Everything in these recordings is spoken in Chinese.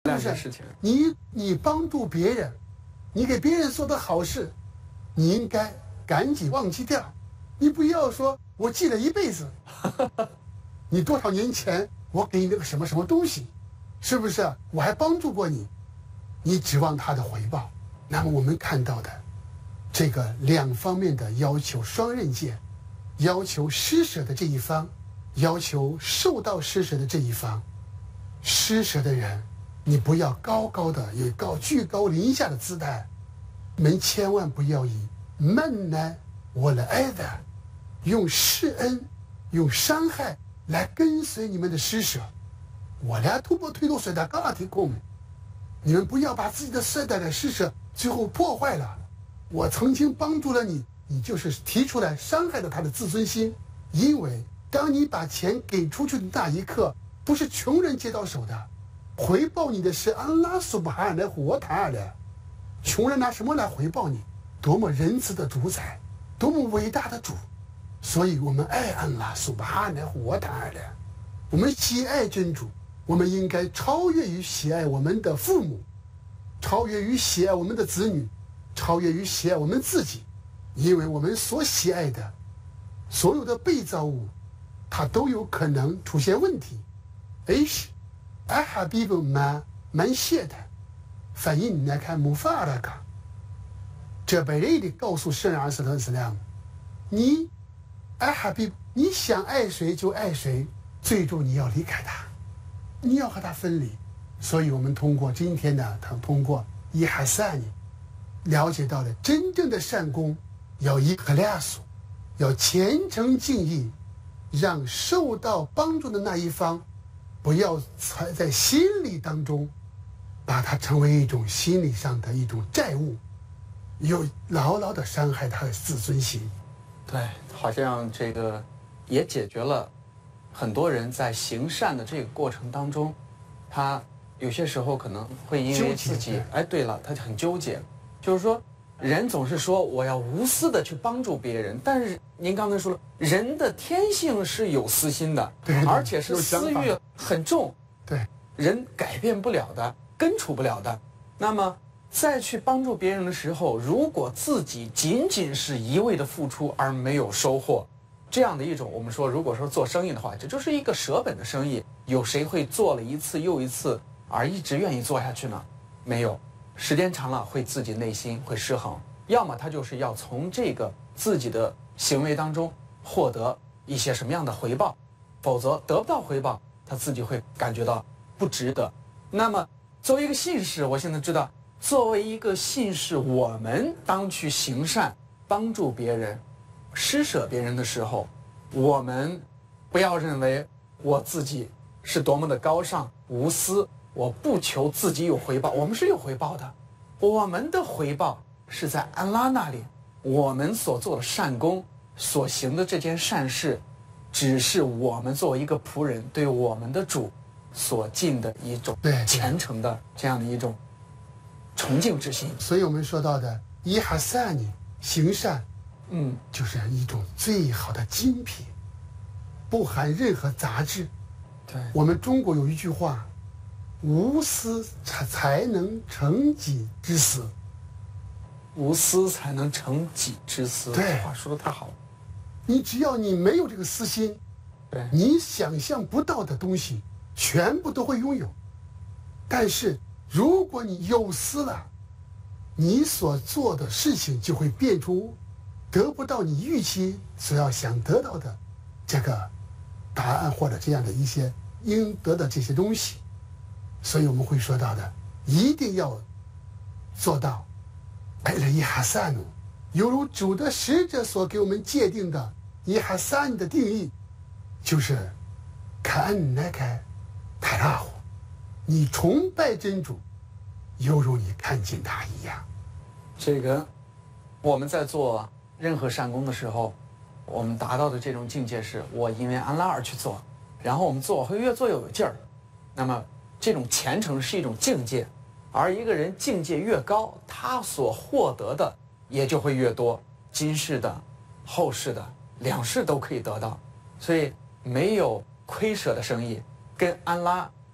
两件事情。你帮助别人，你给别人做的好事，你应该赶紧忘记掉，你不要说我记了一辈子。你多少年前我给你那个什么什么东西，是不是？我还帮助过你，你指望他的回报。那么我们看到的这个两方面的要求双刃剑，要求施舍的这一方，要求受到施舍的这一方。施舍的人，你不要高高的有居高临下的姿态，你们千万不要以闷呢我的爱的用施恩用伤害来跟随你们的施舍。我俩突破推动水的高拉提空，你们不要把自己的世代的施舍最后破坏了。我曾经帮助了你，你就是提出来伤害了他的自尊心。因为当你把钱给出去的那一刻，不是穷人接到手的，回报你的是安拉苏巴汗来活他的。穷人拿什么来回报你？多么仁慈的主宰，多么伟大的主！所以我们爱安拉苏巴汗来活他的，我们喜爱真主，我们应该超越于喜爱我们的父母，超越于喜爱我们的子女，超越于喜爱我们自己。因为我们所喜爱的所有的被造物，它都有可能出现问题。إيش أحبيب ما من شئت فإنك مفارقة。这贝雷里告诉圣人阿斯特斯亮，你Ahbib，你想爱谁就爱谁，最终你要离开他，你要和他分离。所以我们通过今天呢，通过伊哈萨尼了解到了真正的善功要伊克拉苏，要虔诚敬意，让受到帮助的那一方不要在心理当中把它成为一种心理上的一种债务，又牢牢地伤害他的自尊心。 对，好像这个也解决了很多人在行善的这个过程当中，他有些时候可能会因为自己，哎，对了，他很纠结，就是说人总是说我要无私的去帮助别人，但是您刚才说了，人的天性是有私心的， 对， 而且是私欲很重， 对， 人改变不了的，根除不了的。那么再去帮助别人的时候，如果自己仅仅是一味的付出而没有收获，这样的一种，我们说如果说做生意的话，这就是一个舍本的生意，有谁会做了一次又一次而一直愿意做下去呢？没有，时间长了会自己内心会失衡，要么他就是要从这个自己的行为当中获得一些什么样的回报，否则得不到回报，他自己会感觉到不值得。那么作为一个信士，我现在知道，作为一个信士，我们当去行善帮助别人施舍别人的时候，我们不要认为我自己是多么的高尚无私，我不求自己有回报，我们是有回报的，我们的回报是在安拉那里，我们所做的善功所行的这件善事，只是我们作为一个仆人对我们的主所尽的一种虔诚的这样的一种崇敬之心。 所以我们说到的伊哈萨尼行善，就是一种最好的精品，不含任何杂质。 对， 我们中国有一句话，无私才能成己之私。 无私才能成己之私， 对， 这话说的太好了。 你只要你没有这个私心， 对， 你想象不到的东西全部都会拥有。但是如果你有私了，你所做的事情就会变出得不到你预期所要想得到的这个答案，或者这样的一些应得的这些东西。所以我们会说到的，一定要做到艾勒伊哈萨努，犹如主的使者所给我们界定的伊哈萨努的定义，就是看安奈开塔拉胡，你崇拜真主，犹如你看见他一样。 这个我们在做任何善功的时候，我们达到的这种境界是我因为安拉而去做，然后我们做会越做越有劲儿。那么这种虔诚是一种境界，而一个人境界越高，他所获得的也就会越多，今世的后世的两世都可以得到。所以没有亏舍的生意，跟安拉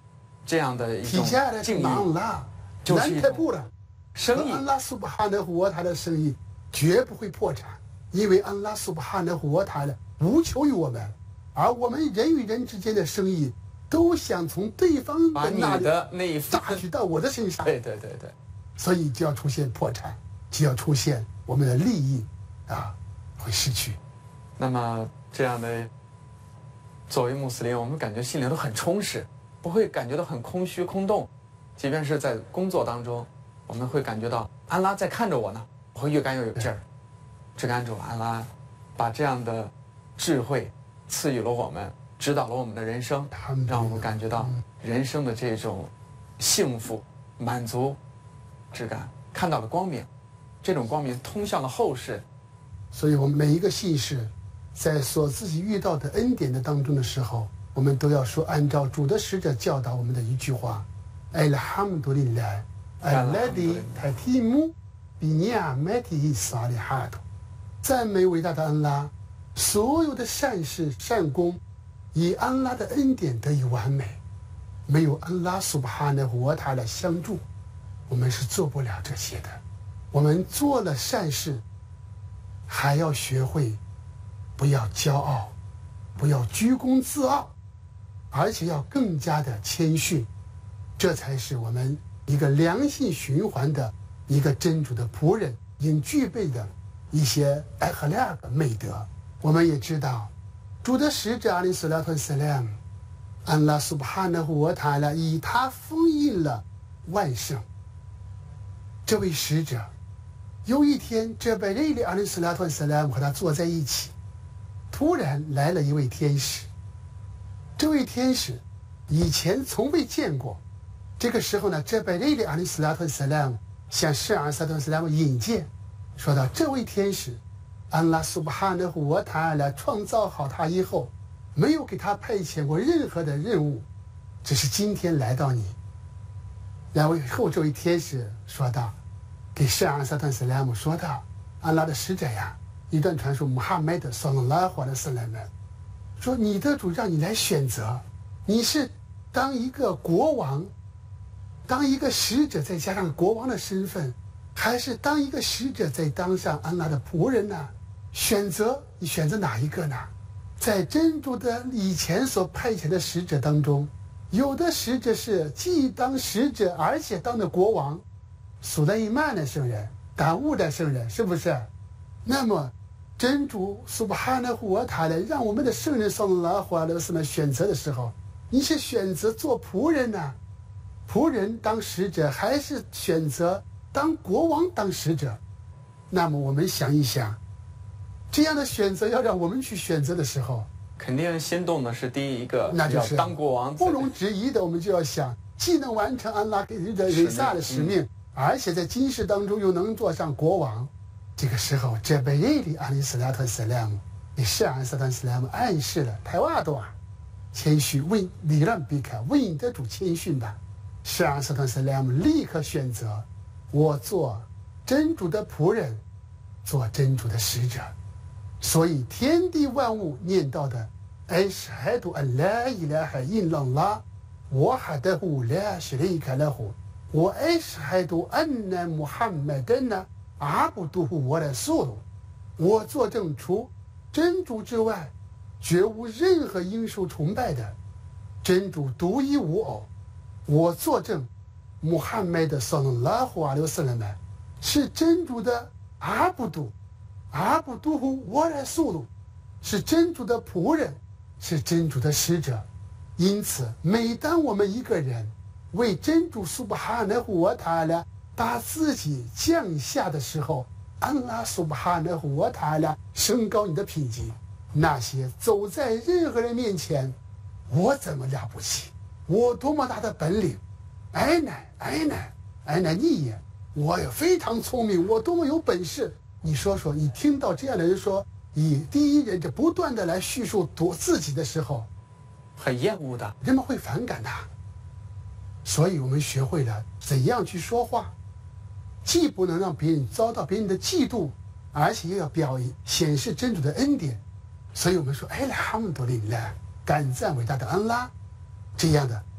这样的一种提下来敬意， 忙了， 就是一种难太不了。 生意。 安拉苏巴哈纳胡瓦塔的生意绝不会破产，因为安拉苏巴哈纳胡瓦塔的无求于我们，而我们人与人之间的生意都想从对方把你的那里的那一份榨取到我的身上。 对， 所以就要出现破产，就要出现我们的利益会失去。 那么这样的，作为穆斯林，我们感觉心灵都很充实，不会感觉到很空虚空洞。即便是在工作当中，我们会感觉到安拉在看着我呢，我会越干越有劲儿。只感主安拉把这样的智慧赐予了我们，指导了我们的人生，让我们感觉到人生的这种幸福、满足之感，看到了光明，这种光明通向了后世。 所以我们每一个信士在所自己遇到的恩典的当中的时候，我们都要说按照主的使者教导我们的一句话：“Alhamdulillah alladhi tatimu bi ni'matihi salihat。”赞美伟大的安拉，所有的善事善功以安拉的恩典得以完美，没有安拉苏巴哈纳胡瓦塔的相助，我们是做不了这些的。我们做了善事，还要学会不要骄傲，不要居功自傲，而且要更加的谦逊，这才是我们一个良性循环的一个真主的仆人应具备的一些akhlaq美德。我们也知道，主的使者阿里斯拉特斯拉姆，安拉苏巴哈纳胡瓦塔拉以他封印了万圣。这位使者有一天，这贝瑞里阿里斯拉特斯拉姆和他坐在一起，突然来了一位天使。这位天使以前从未见过。这个时候呢，这贝瑞里阿里斯拉特斯拉姆向圣阿萨特斯拉姆引荐，说到这位天使安拉苏巴哈纳胡瓦塔拉创造好他以后，没有给他派遣过任何的任务，只是今天来到你。然后这位天使说道，给圣阿萨特斯拉姆说道，安拉的使者呀，一段传说穆罕默德撒拉拉华的斯莱曼说，你的主让你来选择，你是当一个国王，当一个使者再加上国王的身份，还是当一个使者再当上安拉的仆人呢？选择，你选择哪一个呢？在真主的以前所派遣的使者当中，有的使者是既当使者而且当的国王，苏莱伊曼的圣人，达悟的圣人，是不是？那么真主苏巴哈纳胡瓦塔拉让我们的圣人撒拉拉华勒斯们选择的时候，你是选择做仆人呢？仆人当使者，还是选择当国王当使者？那么我们想一想，这样的选择要让我们去选择的时候， 肯定心动的是第一个， 那就是要当国王， 不容置疑的。我们就要想，既能完成安拉给予的维萨的使命，而且在今世当中又能做上国王。这个时候，这贝耶里阿里斯拉特斯拉姆给圣安萨特斯拉姆暗示了泰瓦多啊，谦虚，为礼让比卡，为你的主谦逊吧。圣安萨特斯拉姆立刻选择，我做真主的仆人，做真主的使者。所以天地万物念到的艾什海杜安拉伊拉海因朗拉我哈德胡拉什雷卡拉胡我艾什海杜安那穆罕默德呢阿布杜胡我的速度，我作证除真主之外绝无任何应受崇拜的真主独一无二。我作证穆罕默德撒拉拉胡阿留斯勒曼是真主的阿布杜，阿布杜胡我的速度，是真主的仆人，是真主的使者。因此每当我们一个人为真主苏巴哈纳胡瓦塔拉把自己降下的时候，安拉苏巴哈纳胡瓦塔拉升高你的品级，那些走在任何人面前，我怎么了不起，我多么大的本领，哎乃你也，我也非常聪明，我多么有本事。你说说，你听到这样的人说以第一人者不断的来叙述自己的时候， 很厌恶的， 人们会反感他。所以我们学会了怎样去说话，既不能让别人遭到别人的嫉妒，而且又要显示真主的恩典。所以我们说，哎，哈姆多林拉，感赞伟大的安拉，这样的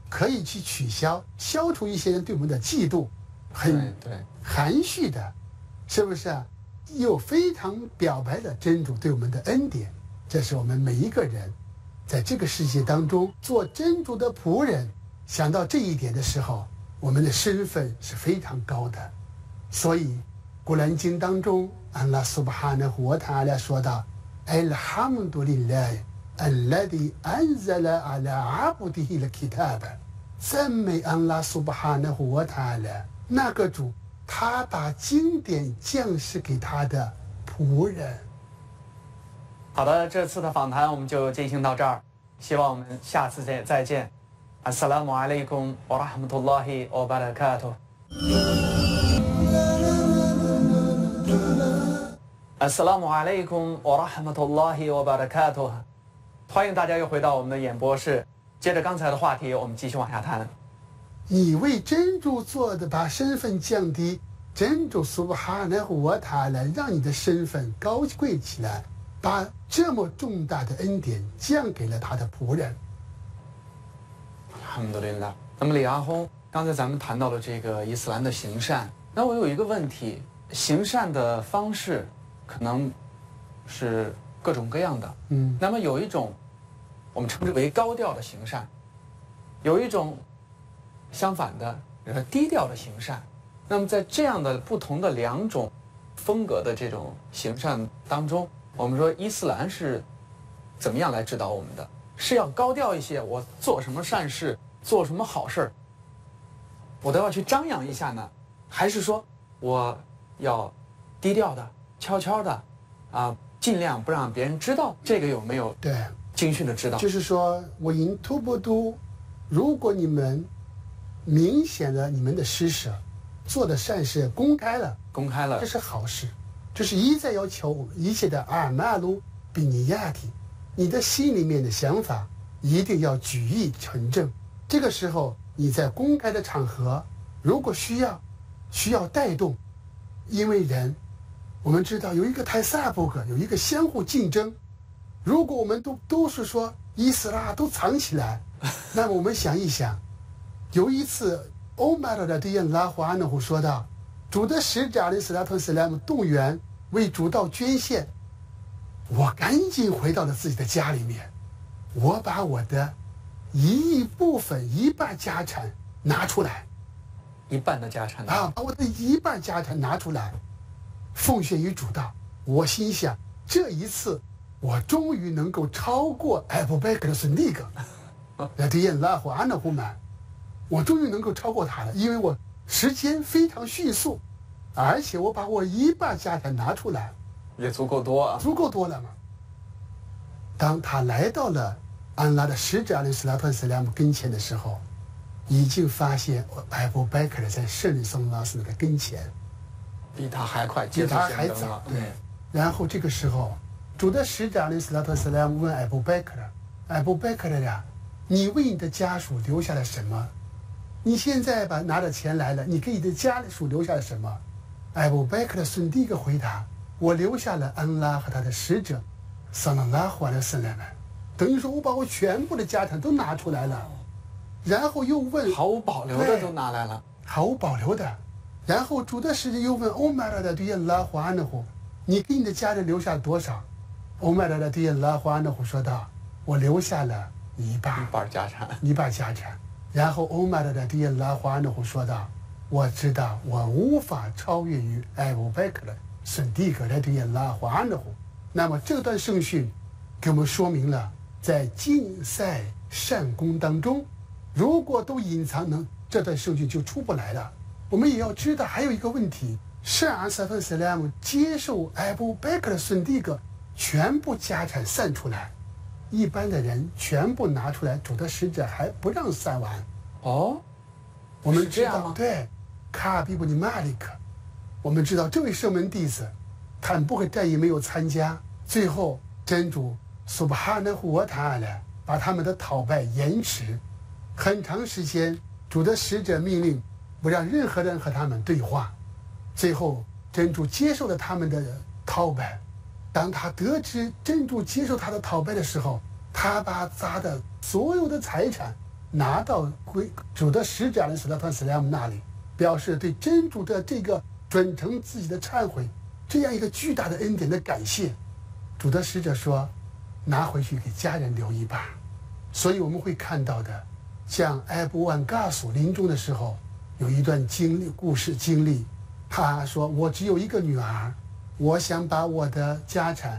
可以去消除一些人对我们的嫉妒，很含蓄的，是不是啊？又非常表白了真主对我们的恩典。这是我们每一个人在这个世界当中做真主的仆人，想到这一点的时候，我们的身份是非常高的。所以古兰经当中安拉苏巴哈纳胡塔拉说道 Alhamdulillah alladhi anzala ala abdihi al-kitab， 赞美安拉苏巴哈纳胡塔拉，那个主他把经典降世给他的仆人。 好的，这次的访谈我们就进行到这儿，希望我们下次再见。Assalamu alaikum wa rahmatullahi wa barakatuh。Assalamu alaikum wa rahmatullahi wa barakatuh。欢迎大家又回到我们的演播室，接着刚才的话题，我们继续往下谈。 你为真主做的，把身份降低，真主苏巴哈纳胡瓦塔拉让你的身份高贵起来，把这么重大的恩典降给了他的仆人。 Alhamdulillah。那么李阿訇，刚才咱们谈到了这个伊斯兰的行善，那我有一个问题，行善的方式可能是各种各样的，那么有一种我们称之为高调的行善，有一种相反的低调的行善。那么在这样的不同的两种风格的这种行善当中，我们说伊斯兰是怎么样来指导我们的？是要高调一些，我做什么善事，做什么好事，我都要去张扬一下呢？还是说我要低调的、悄悄的尽量不让别人知道？这个有没有经训的指导？ 就是说我因突不都，如果你们明显的你们的施舍做的善事公开了，这是好事。就是一再要求一切的阿马鲁比尼亚提，你的心里面的想法一定要举一成正。这个时候你在公开的场合，如果需要带动，因为人我们知道有一个泰萨布格，有一个相互竞争。如果我们都是说伊斯兰都藏起来，那么我们想一想，有一次欧麦尔的对恩拉华安胡说道，主的使者阿里斯拉特斯莱姆动员为主道捐献，我赶紧回到了自己的家里面，我把我的一半家产拿出来， 一半的家产把我的一半家产拿出来，奉献于主道。我心想，这一次我终于能够超过艾布贝克的孙弟格，那对恩拉华安的胡曼，我终于能够超过他了，因为我时间非常迅速，而且我把我一半家产拿出来， 也足够多啊， 足够多了嘛。当他来到了安拉的使者阿里斯拉特斯莱姆跟前的时候，已经发现艾布贝克在圣人松拉斯的跟前， 比他还快， 比他还早。对，然后这个时候，主的使者阿里斯拉特斯莱姆问艾布贝克呀，你为你的家属留下了什么？你现在拿着钱来了，你给你的家属留下了什么？艾布贝克的孙第一个回答，我留下了安拉和他的使者萨拉拉华的圣人们，等于说我把我全部的家产都拿出来了。然后又问， 毫无保留的都拿来了， 毫无保留的。然后主的使者又问欧麦尔的对恩拉华安的胡，你给你的家人留下了多少？欧麦尔的对恩拉华安的胡说道，我留下了一半家产。然后欧麦尔的对恩拉华安的胡说道，我知道我无法超越于艾布贝克的孙第格的对恩拉华安的胡。那么这段圣训给我们说明了，在竞赛善功当中，如果都隐藏这段圣训就出不来了。我们也要知道还有一个问题，圣阿萨芬斯莱姆接受艾布贝克的孙第格全部家产散出来，一般的人全部拿出来，主的使者还不让散完。我们知道，对，卡尔比布尼马里克，我们知道这位圣门弟子坦布克战役没有参加，最后真主苏巴哈纳胡瓦塔阿拉把他们的讨败延迟很长时间，主的使者命令不让任何人和他们对话。最后真主接受了他们的讨败，当他得知真主接受他的讨败的时候，他把他的所有的财产拿到主的使者的撒拉特斯莱姆那里，表示对真主的这个准成自己的忏悔，这样一个巨大的恩典的感谢。主的使者说，拿回去给家人留一把。所以我们会看到的，像埃布万嘎苏临终的时候，有一段故事经历，他说我只有一个女儿，我想把我的家产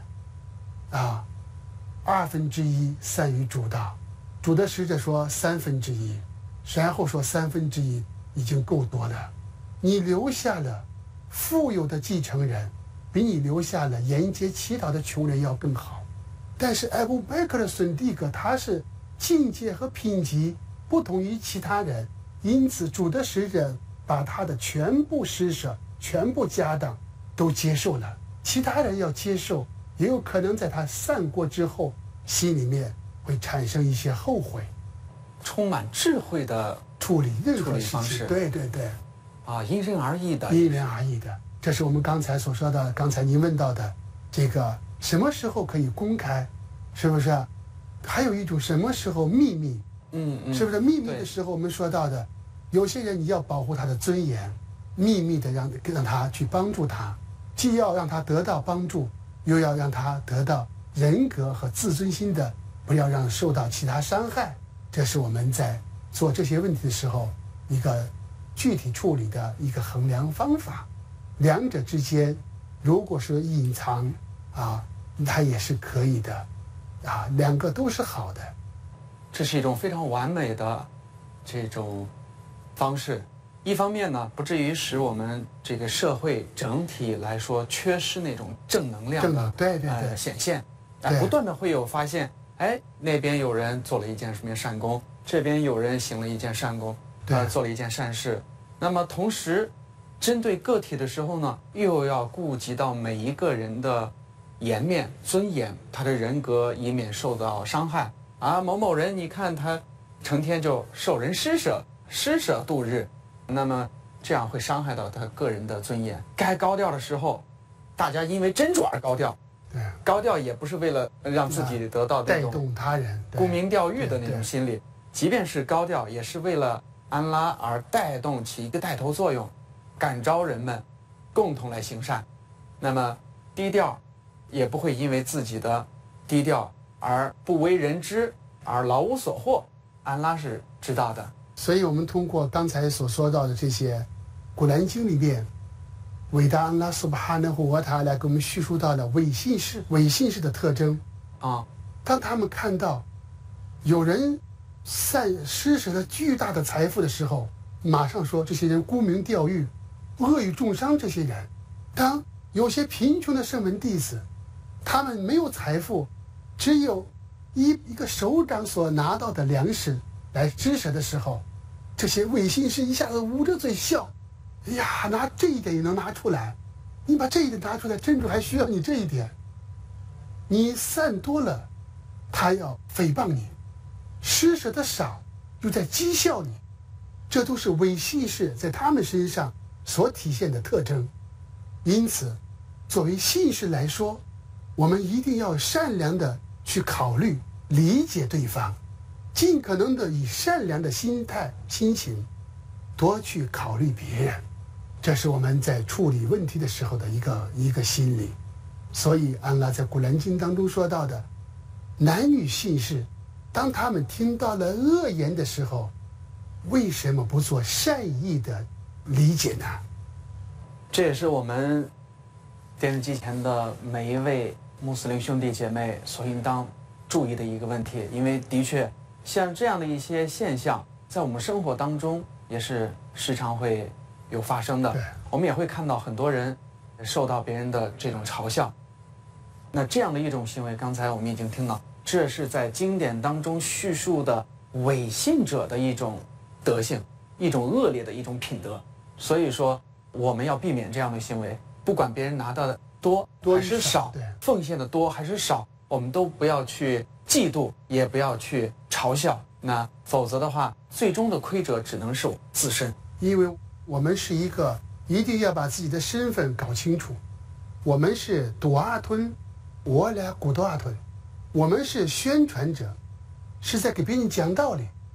1/2散于主道。主的使者说1/3，然后说1/3已经够多了，你留下了富有的继承人，比你留下了沿街乞讨的穷人要更好。但是艾布麦克的孙弟哥他是境界和品级不同于其他人，因此主的使者把他的全部施舍、全部家当都接受了。其他人要接受，也有可能在他散过之后，心里面会产生一些后悔。 充满智慧的处理任何方式， 对对对， 因人而异的， 因人而异的。这是我们刚才所说的，刚才您问到的这个什么时候可以公开，是不是？还有一种什么时候秘密，是不是？秘密的时候我们说到的，有些人你要保护他的尊严，秘密的让他去帮助他，既要让他得到帮助，又要让他得到人格和自尊心的，不要让受到其他伤害。这是我们在做这些问题的时候一个具体处理的一个衡量方法。两者之间如果是隐藏它也是可以的两个都是好的。 这是一种非常完美的这种方式。一方面呢，不至于使我们这个社会整体来说缺失那种正能量的显现，不断的会有发现，那边有人做了一件什么善功，这边有人行了一件善功，做了一件善事。那么同时针对个体的时候呢，又要顾及到每一个人的颜面尊严，他的人格以免受到伤害某某人你看他成天就受人施舍度日，那么这样会伤害到他个人的尊严。该高调的时候大家因为真主而高调，高调也不是为了让自己得到那种带动他人沽名钓誉的那种心理，即便是高调也是为了安拉而带动起一个带头作用，感召人们共同来行善。那么低调也不会因为自己的低调而不为人知而劳无所获，安拉是知道的。 所以我们通过刚才所说到的这些古兰经里面，伟大安拉苏巴哈纳胡瓦塔来给我们叙述到了伪信士的特征当他们看到有人施舍了巨大的财富的时候，马上说这些人沽名钓誉，恶语重伤这些人。当有些贫穷的圣门弟子，他们没有财富，只有一个手掌所拿到的粮食来施舍的时候，这些伪信士一下子捂着嘴笑，拿这一点也能拿出来，你把这一点拿出来，真主还需要你这一点。你散多了，他要诽谤你；施舍的少，又在讥笑你。这都是伪信士在他们身上所体现的特征。因此作为信士来说，我们一定要善良的去考虑理解对方，尽可能的以善良的心情多去考虑别人，这是我们在处理问题的时候的一个心理。所以安拉在古兰经当中说到的，男女信士当他们听到了恶言的时候，为什么不做善意的理解呢？ 这也是我们电视机前的每一位穆斯林兄弟姐妹所应当注意的一个问题。因为的确像这样的一些现象在我们生活当中也是时常会有发生的，我们也会看到很多人受到别人的这种嘲笑。那这样的一种行为，刚才我们已经听到，这是在经典当中叙述的伪信者的一种德性，一种恶劣的一种品德。所以说我们要避免这样的行为，不管别人拿到的多还是少，奉献的多还是少，我们都不要去嫉妒，也不要去嘲笑，那否则的话最终的亏者只能是我自身。 因为我们是一定要把自己的身份搞清楚，我们是杜阿吞，我俩古杜阿吞，我们是宣传者，是在给别人讲道理。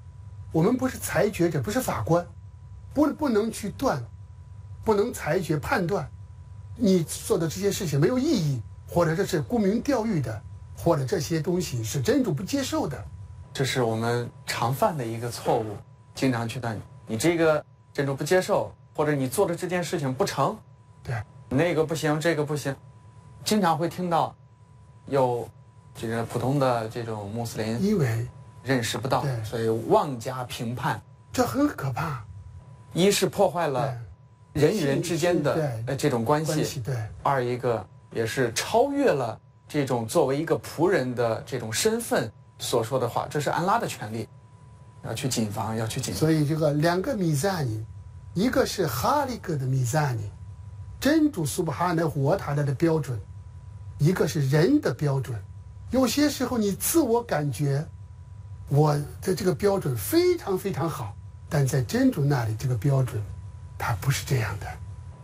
我们不是裁决者，不是法官，不能去断，不能裁决判断你做的这些事情没有意义，或者这是沽名钓誉的，或者这些东西是真主不接受的。 这是我们常犯的一个错误，经常去断你这个真主不接受，或者你做的这件事情不成， 对， 那个不行，这个不行，经常会听到有这个普通的这种穆斯林因为认识不到，所以妄加评判， 这很可怕。 一是破坏了人与人之间的这种关系， 对， 二一个也是超越了这种作为一个仆人的这种身份所说的话，这是安拉的权利，要去谨防，要去谨防。 所以这个两个米赞尼，一个是哈利克的米赞尼，真主苏布哈纳胡塔拉的标准，一个是人的标准。有些时候你自我感觉我的这个标准非常非常好，但在真主那里这个标准它不是这样的。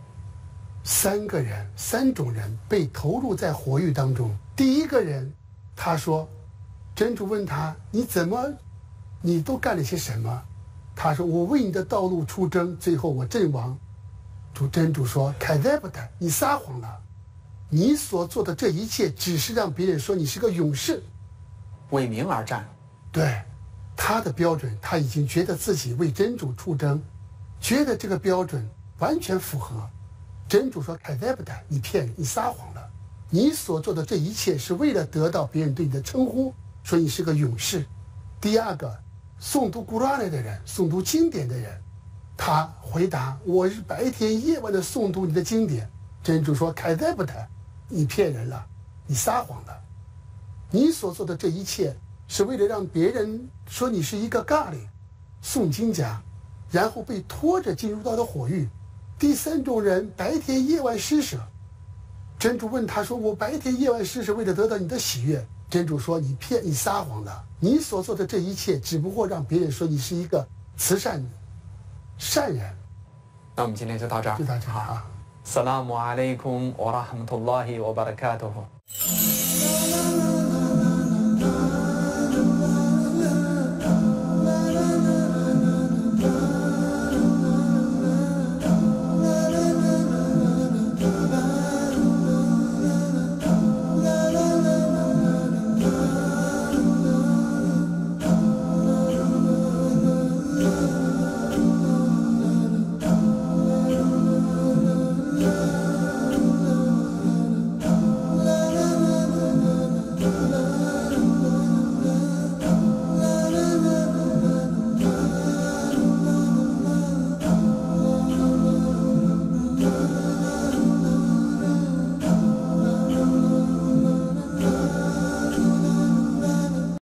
三种人被投入在火狱当中。第一个人他说，真主问他，你都干了些什么？他说，我为你的道路出征，最后我阵亡。真主说，凯塞布特，你撒谎了，你所做的这一切只是让别人说你是个勇士， 为民而战。 对，他的标准，他已经觉得自己为真主出征，觉得这个标准完全符合。真主说，凯塞布特，你骗人，你撒谎了，你所做的这一切是为了得到别人对你的称呼，说你是个勇士。第二个，诵读古兰的人，诵读经典的人，他回答，我是白天夜晚的诵读你的经典。真主说，凯塞布特，你骗人了，你撒谎了，你所做的这一切是为了让别人说你是一个咖喱诵经家，然后被拖着进入到了火狱。第三种人，白天夜晚施舍。真主问他说，我白天夜晚施舍为了得到你的喜悦。真主说，你撒谎了，你所做的这一切只不过让别人说你是一个慈善人。 那我们今天就到这儿， 就到这儿啊。 Assalamu alaikum wa rahmatullahi wa barakatuh。